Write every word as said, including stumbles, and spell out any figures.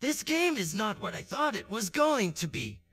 This game is not what I thought it was going to be.